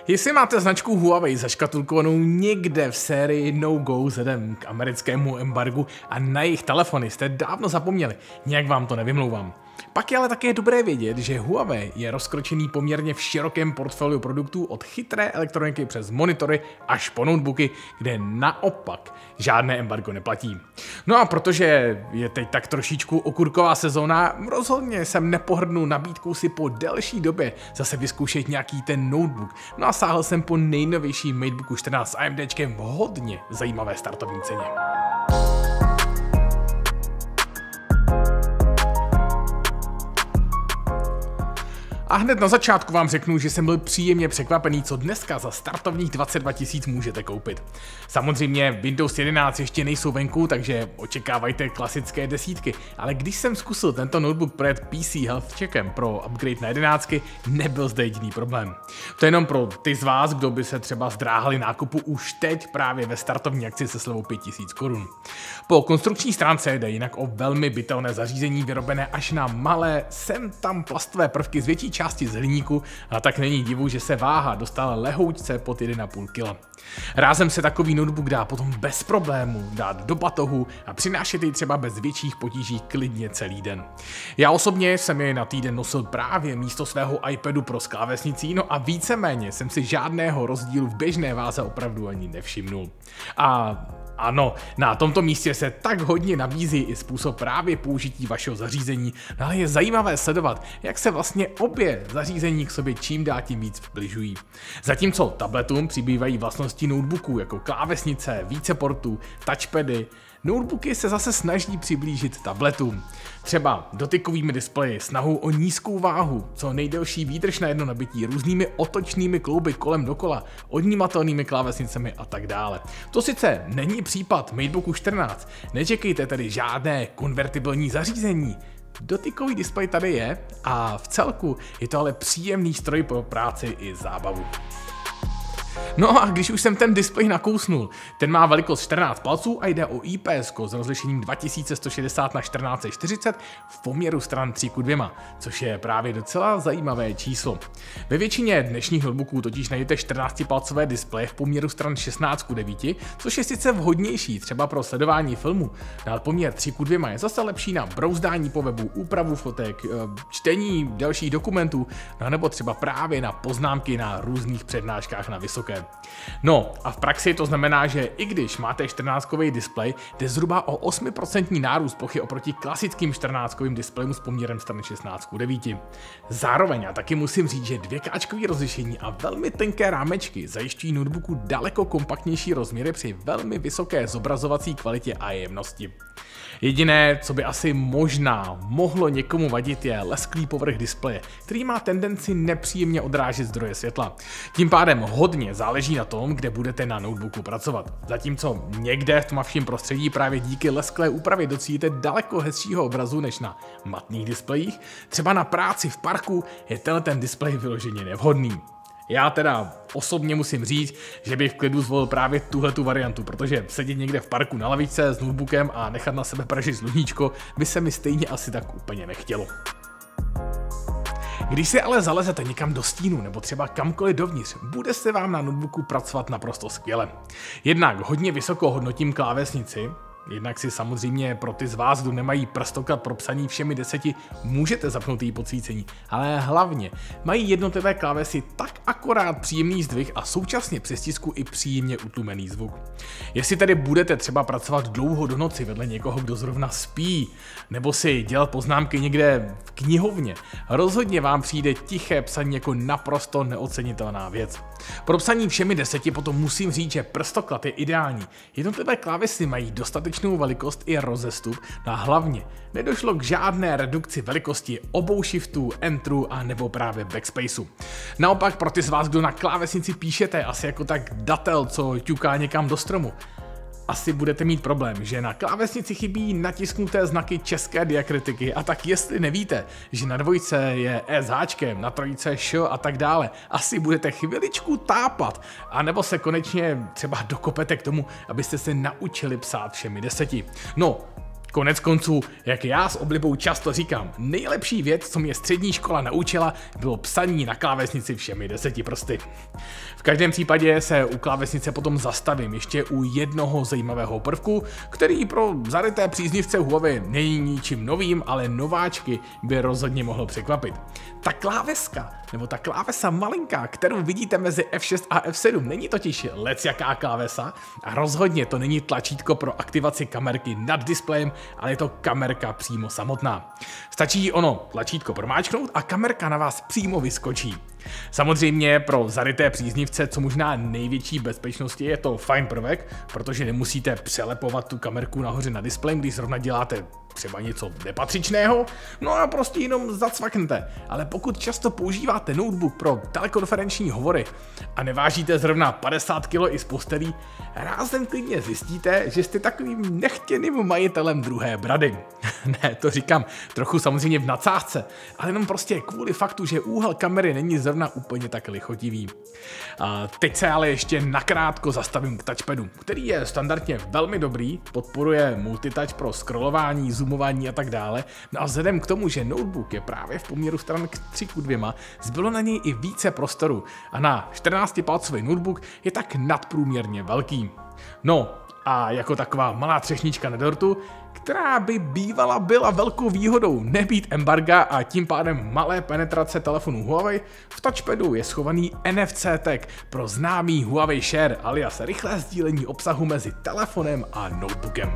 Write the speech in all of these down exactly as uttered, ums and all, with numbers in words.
Jestli máte značku Huawei zaškatulkovanou někde v sérii No Go vzhledem k americkému embargu a na jejich telefony jste dávno zapomněli, nějak vám to nevymlouvám. Pak je ale také dobré vědět, že Huawei je rozkročený poměrně v širokém portfoliu produktů od chytré elektroniky přes monitory až po notebooky, kde naopak žádné embargo neplatí. No a protože je teď tak trošičku okurková sezóna, rozhodně jsem nepohrdnul nabídkou si po delší době zase vyzkoušet nějaký ten notebook. No a sáhl jsem po nejnovější MateBooku čtrnáct s AMDčkem v hodně zajímavé startovní ceně. A hned na začátku vám řeknu, že jsem byl příjemně překvapený, co dneska za startovních dvacet dva tisíc můžete koupit. Samozřejmě Windows jedenáct ještě nejsou venku, takže očekávajte klasické desítky, ale když jsem zkusil tento notebook projet P C Health Checkem pro upgrade na jedenáctky, nebyl zde jediný problém. To je jenom pro ty z vás, kdo by se třeba zdráhali nákupu už teď právě ve startovní akci se slevou pět tisíc korun. Po konstrukční stránce jde jinak o velmi bytelné zařízení vyrobené až na malé, sem tam plastové prvky z větší části z hliníku, a tak není divu, že se váha dostala lehoučce pod jedna celá pět kila. Rázem se takový notebook dá potom bez problémů dát do batohu a přinášet jej třeba bez větších potíží klidně celý den. Já osobně jsem jej na týden nosil právě místo svého iPadu Pro s klávesnicí, no a víceméně jsem si žádného rozdílu v běžné váze opravdu ani nevšimnul. A ano, na tomto místě se tak hodně nabízí i způsob právě použití vašeho zařízení, ale je zajímavé sledovat, jak se vlastně obě zařízení k sobě čím dál tím víc přibližují. Zatímco tabletům přibývají vlastnosti notebooků jako klávesnice, více portů, touchpady, notebooky se zase snaží přiblížit tabletům. Třeba dotykovými displeji, snahou o nízkou váhu, co nejdelší výdrž na jedno nabití, různými otočnými klouby kolem dokola, odnímatelnými klávesnicemi a tak dále. To sice není případ MateBooku čtrnáct, nečekejte tedy žádné konvertibilní zařízení. Dotykový displej tady je a v celku je to ale příjemný stroj pro práci i zábavu. No a když už jsem ten displej nakousnul, ten má velikost čtrnáct palců a jde o I P S s rozlišením dva tisíce sto šedesát na čtrnáct set čtyřicet v poměru stran tři ku dvěma, což je právě docela zajímavé číslo. Ve většině dnešních notebooků totiž najdete čtrnáctipalcové displeje v poměru stran šestnáct ku devíti, což je sice vhodnější třeba pro sledování filmu, ale poměr tři ku dvěma je zase lepší na brouzdání po webu, úpravu fotek, čtení dalších dokumentů, no nebo třeba právě na poznámky na různých přednáškách na vysoké. No a v praxi to znamená, že i když máte čtrnáctkový displej, jde zhruba o osm procent nárůst plochy oproti klasickým čtrnáctkovým displejům s poměrem stran šestnáct ku devíti. Zároveň já taky musím říct, že dvě káčkový rozlišení a velmi tenké rámečky zajišťují notebooku daleko kompaktnější rozměry při velmi vysoké zobrazovací kvalitě a jemnosti. Jediné, co by asi možná mohlo někomu vadit, je lesklý povrch displeje, který má tendenci nepříjemně odrážet zdroje světla. Tím pádem hodně záleží na tom, kde budete na notebooku pracovat. Zatímco někde v tmavším prostředí právě díky lesklé úpravě docílíte daleko hezčího obrazu než na matných displejích, třeba na práci v parku je tenhle ten displej vyloženě nevhodný. Já teda osobně musím říct, že bych v klidu zvolil právě tuhletu variantu, protože sedět někde v parku na lavičce s notebookem a nechat na sebe pražit sluníčko by se mi stejně asi tak úplně nechtělo. Když si ale zalezete někam do stínu nebo třeba kamkoliv dovnitř, bude se vám na notebooku pracovat naprosto skvěle. Jednak hodně vysoko hodnotím klávesnici, jednak si samozřejmě pro ty z vás, kdo nemají prstoklad pro psaní všemi deseti, můžete zapnout její podsvícení, ale hlavně mají jednotlivé klávesy tak akorát příjemný zdvih a současně při stisku i příjemně utlumený zvuk. Jestli tedy budete třeba pracovat dlouho do noci vedle někoho, kdo zrovna spí, nebo si dělat poznámky někde v knihovně, rozhodně vám přijde tiché psaní jako naprosto neocenitelná věc. Pro psaní všemi deseti potom musím říct, že prstoklad je ideální. Jednotlivé klávesy mají dostatečnou velikost i rozestup, no a hlavně nedošlo k žádné redukci velikosti obou shiftů, enterů a nebo právě backspaceu. Naopak pro ty z vás, kdo na klávesnici píšete asi jako tak datel, co ťuká někam do stromu, asi budete mít problém, že na klávesnici chybí natisknuté znaky české diakritiky a tak jestli nevíte, že na dvojce je E s háčkem, na trojice š a tak dále, asi budete chviličku tápat, anebo se konečně třeba dokopete k tomu, abyste se naučili psát všemi deseti. No, Konec konců, jak já s oblibou často říkám, nejlepší věc, co mě střední škola naučila, bylo psaní na klávesnici všemi deseti prsty. V každém případě se u klávesnice potom zastavím ještě u jednoho zajímavého prvku, který pro zaryté příznivce Huawei není ničím novým, ale nováčky by rozhodně mohlo překvapit. Ta kláveska, nebo ta klávesa malinká, kterou vidíte mezi F šest a F sedm, není totiž lecjaká klávesa a rozhodně to není tlačítko pro aktivaci kamerky nad displejem, ale je to kamerka přímo samotná. Stačí ono tlačítko promáčknout a kamerka na vás přímo vyskočí. Samozřejmě pro zaryté příznivce, co možná největší bezpečnosti, je to fajn prvek, protože nemusíte přelepovat tu kamerku nahoře na displejem, když zrovna děláte třeba něco nepatřičného, no a prostě jenom zacvaknete. Ale pokud často používáte notebook pro telekonferenční hovory a nevážíte zrovna padesát kilo i z postelí, rázem klidně zjistíte, že jste takovým nechtěným majitelem druhé brady. Ne, to říkám trochu samozřejmě v nadsázce, ale jenom prostě kvůli faktu, že úhel kamery není zrovna úplně tak lichotivý. A teď se ale ještě nakrátko zastavím k touchpadu, který je standardně velmi dobrý, podporuje multitouch pro scrollování, zoomování a tak dále. No a vzhledem k tomu, že notebook je právě v poměru stran k tři ku dvěma, zbylo na něj i více prostoru a na čtrnáctipalcový notebook je tak nadprůměrně velký. No a jako taková malá třešnička na dortu, která by bývala byla velkou výhodou nebýt embarga a tím pádem malé penetrace telefonů Huawei, v touchpadu je schovaný N F C tag pro známý Huawei Share alias rychlé sdílení obsahu mezi telefonem a notebookem.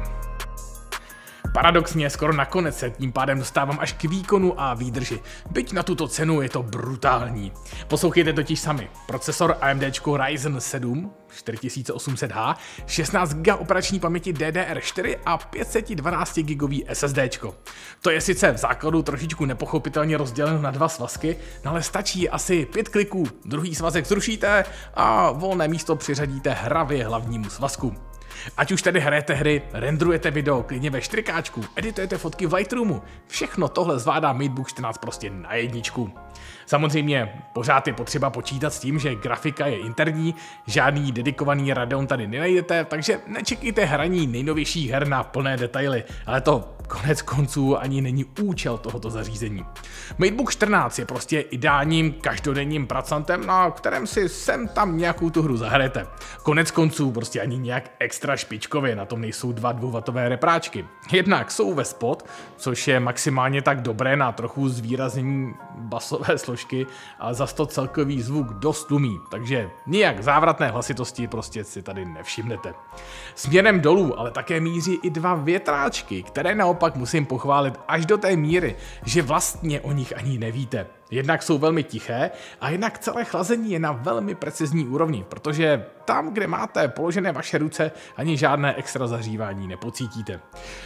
Paradoxně skoro nakonec se tím pádem dostávám až k výkonu a výdrži, byť na tuto cenu je to brutální. Poslouchejte totiž sami, procesor A M D Ryzen sedm čtyři tisíce osm set H, šestnáct gigabajtů operační paměti D D R čtyři a pět set dvanáct gigabajtů S S D. To je sice v základu trošičku nepochopitelně rozděleno na dva svazky, no ale stačí asi pět kliků, druhý svazek zrušíte a volné místo přiřadíte hravě hlavnímu svazku. Ať už tady hrajete hry, renderujete video klidně ve čtyři ká, editujete fotky v Lightroomu, všechno tohle zvládá MateBook čtrnáct prostě na jedničku. Samozřejmě pořád je potřeba počítat s tím, že grafika je interní, žádný dedikovaný Radeon tady nenajdete, takže nečekejte hraní nejnovějších her na plné detaily, ale to konec konců ani není účel tohoto zařízení. MateBook čtrnáct je prostě ideálním každodenním pracantem, na kterém si sem tam nějakou tu hru zahrajete. Konec konců prostě ani nějak extra špičkově, na tom nejsou dva dvouwattové repráčky. Jednak jsou ve spot, což je maximálně tak dobré na trochu zvýraznění basové složky, ale zas to celkový zvuk dost tlumí, takže nijak závratné hlasitosti prostě si tady nevšimnete. Směrem dolů ale také míří i dva větráčky, které naopak musím pochválit až do té míry, že vlastně o nich ani nevíte. Jednak jsou velmi tiché a jednak celé chlazení je na velmi precizní úrovni, protože tam, kde máte položené vaše ruce, ani žádné extra zahřívání nepocítíte.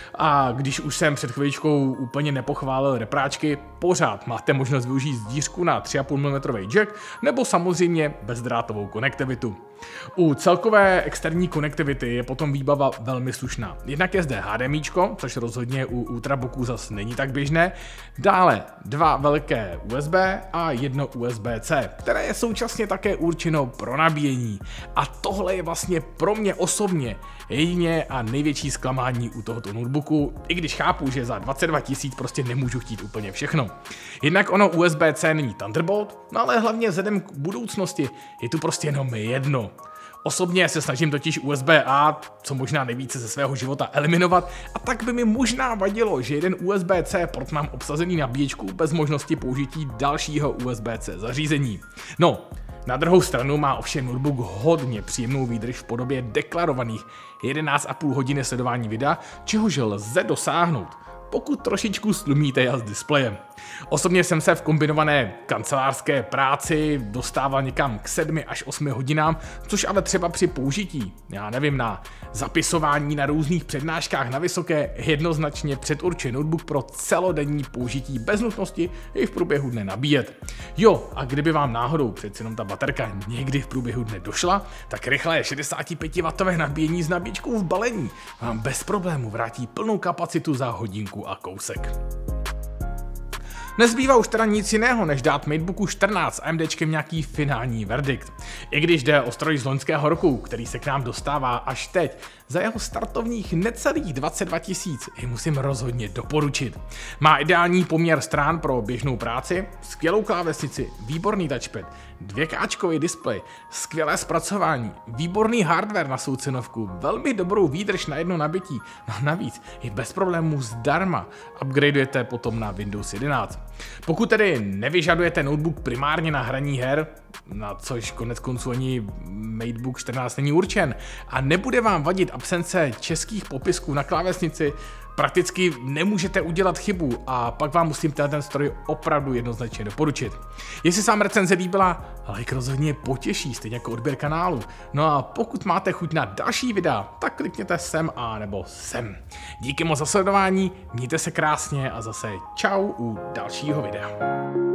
A když už jsem před chvíličkou úplně nepochválil repráčky, pořád máte možnost využít zdířku na tři a půl milimetru jack nebo samozřejmě bezdrátovou konektivitu. U celkové externí konektivity je potom výbava velmi slušná. Jednak je zde H D M I, což rozhodně u ultrabooků zas není tak běžné. Dále dva velké U S B a jedno U S B C, které je současně také určeno pro nabíjení. A tohle je vlastně pro mě osobně jedině a největší zklamání u tohoto notebooku, i když chápu, že za dvacet dva tisíc prostě nemůžu chtít úplně všechno. Jednak ono U S B C není Thunderbolt, no ale hlavně vzhledem k budoucnosti je tu prostě jenom jedno. Osobně se snažím totiž U S B A co možná nejvíce ze svého života eliminovat a tak by mi možná vadilo, že jeden U S B C port mám obsazený nabíječku bez možnosti použití dalšího U S B C zařízení. No, na druhou stranu má ovšem notebook hodně příjemnou výdrž v podobě deklarovaných jedenáct a půl hodiny sledování videa, čehož lze dosáhnout, pokud trošičku stlumíte jas displejem. Osobně jsem se v kombinované kancelářské práci dostával někam k sedmi až osmi hodinám, což ale třeba při použití, já nevím, na zapisování na různých přednáškách na vysoké jednoznačně předurčuje notebook pro celodenní použití bez nutnosti jej v průběhu dne nabíjet. Jo, a kdyby vám náhodou přeci jenom ta baterka někdy v průběhu dne došla, tak rychlé šedesátipětiwattové nabíjení s nabíječkou v balení vám bez problému vrátí plnou kapacitu za hodinku a kousek. Nezbývá už teda nic jiného, než dát Matebooku čtrnáct AMDčkem nějaký finální verdikt. I když jde o stroj z loňského roku, který se k nám dostává až teď, za jeho startovních necelých dvacet dva tisíc ji musím rozhodně doporučit. Má ideální poměr strán pro běžnou práci, skvělou klávesnici, výborný touchpad, dvoukáčkový displej, skvělé zpracování, výborný hardware na soucenovku, velmi dobrou výdrž na jedno nabití, no navíc i bez problémů zdarma upgradeujete potom na Windows jedenáct. Pokud tedy nevyžadujete notebook primárně na hraní her, na což konec konců ani Matebook čtrnáct není určen, a nebude vám vadit absence českých popisků na klávesnici, prakticky nemůžete udělat chybu a pak vám musím ten stroj opravdu jednoznačně doporučit. Jestli se vám recenze líbila, like rozhodně potěší, stejně jako odběr kanálu. No a pokud máte chuť na další videa, tak klikněte sem a nebo sem. Díky moc za sledování, mějte se krásně a zase čau u dalšího videa.